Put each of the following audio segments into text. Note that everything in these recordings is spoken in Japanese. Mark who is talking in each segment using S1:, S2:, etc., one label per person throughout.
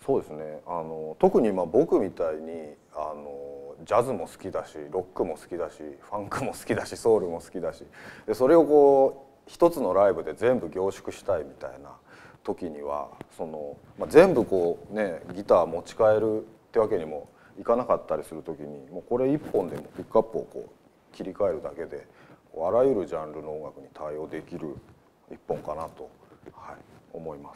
S1: そうですね。特に僕みたいにジャズも好きだし、ロックも好きだし、ファンクも好きだし、ソウルも好きだし、でそれを一つのライブで全部凝縮したいみたいな時には全部ギター持ち帰るってわけにもいかなかったりする時に、もうこれ一本でもピックアップを切り替えるだけであらゆるジャンルの音楽に対応できる一本かなと、思います。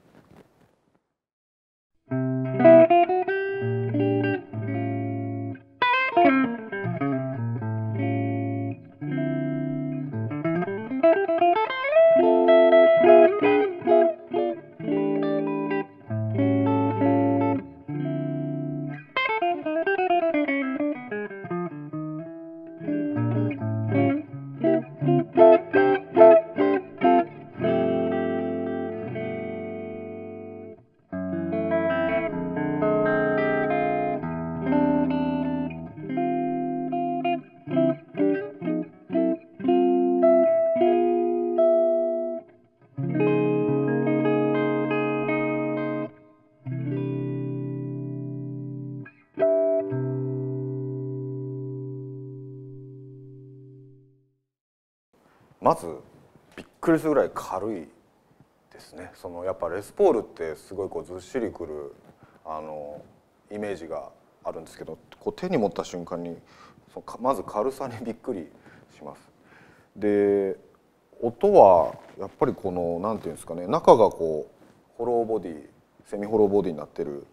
S1: まずびっくりするぐらい軽いですね。やっぱレスポールってすごいずっしりくるイメージがあるんですけど、手に持った瞬間にまず軽さにびっくりします。で音はやっぱりなんていうんですかね、中がホローボディ、セミホローボディになってる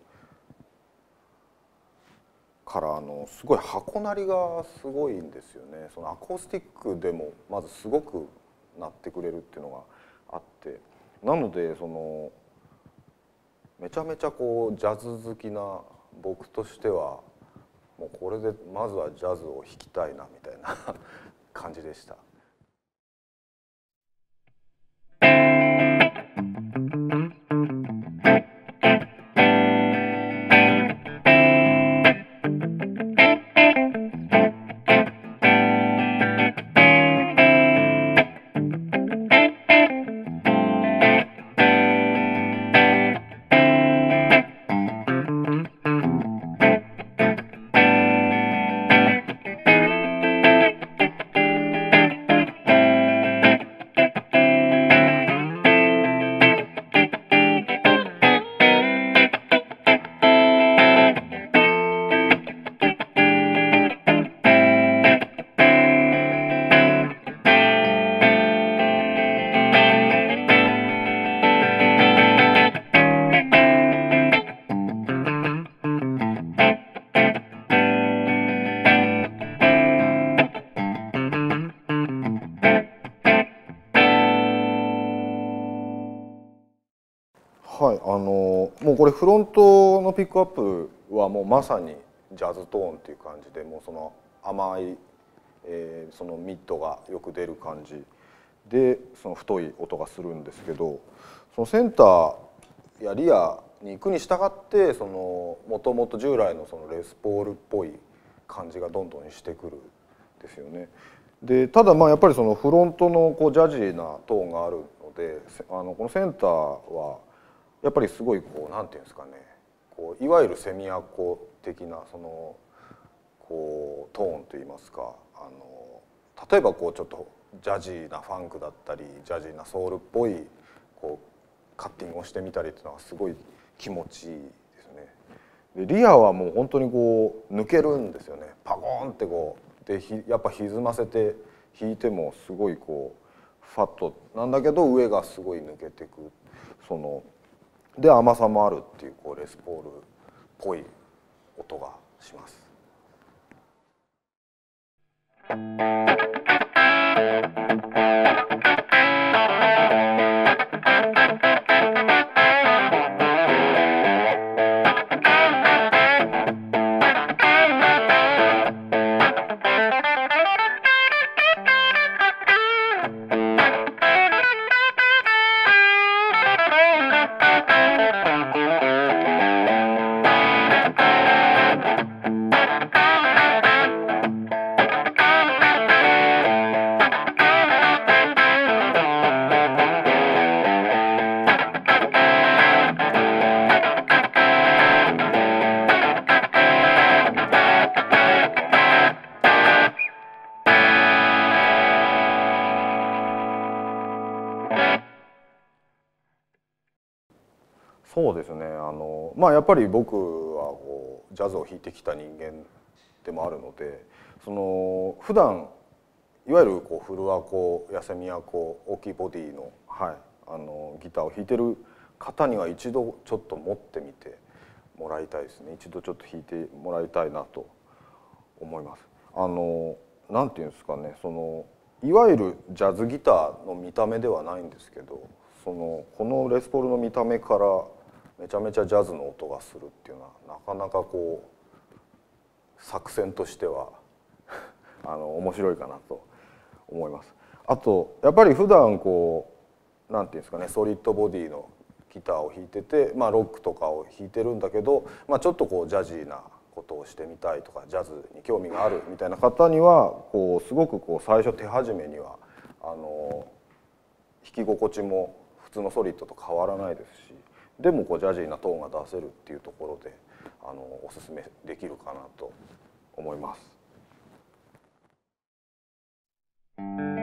S1: からすごい箱鳴りがすごいんですよね。アコースティックでもまずすごく鳴ってくれるっていうのがあって、なのでめちゃめちゃジャズ好きな僕としてはもうこれでまずはジャズを弾きたいなみたいな感じでした。はい、もうこれフロントのピックアップはもうまさにジャズトーンっていう感じで、もう甘い、ミッドがよく出る感じで太い音がするんですけど、センターやリアに行くに従ってもともと従来のレスポールっぽい感じがどんどんしてくるんですよね。でただやっぱりフロントのジャジーなトーンがあるので、このセンターはやっぱりすごいなんていうんですかね、いわゆるセミアコ的なトーンといいますか、例えばちょっとジャジーなファンクだったりジャジーなソウルっぽいカッティングをしてみたりっていうのがすごい気持ちいいですね。でリアはもう本当に抜けるんですよね。パコーンってでやっぱ歪ませて弾いてもすごいファットなんだけど上がすごい抜けてくで甘さもあるっていうレスポールっぽい音がします。 そうですね。まあやっぱり僕はこうジャズを弾いてきた人間でもあるので、普段いわゆるこうフルアコ、ヤセミアコ、大きいボディの、はい、ギターを弾いてる方には一度ちょっと持ってみてもらいたいですね。一度ちょっと弾いてもらいたいなと思います。なんていうんですかね、いわゆるジャズギターの見た目ではないんですけど、このレスポールの見た目からめちゃめちゃジャズの音がするっていうのはなかなかこう作戦としては面白いかなと思います。あとやっぱり普段こうなんていうんですかね、ソリッドボディのギターを弾いてて、まあ、ロックとかを弾いてるんだけど、まあ、ちょっとこうジャジーなことをしてみたいとかジャズに興味があるみたいな方にはこうすごくこう最初手始めには弾き心地も普通のソリッドと変わらないですし、でもこうジャジーなトーンが出せるっていうところでおすすめできるかなと思います。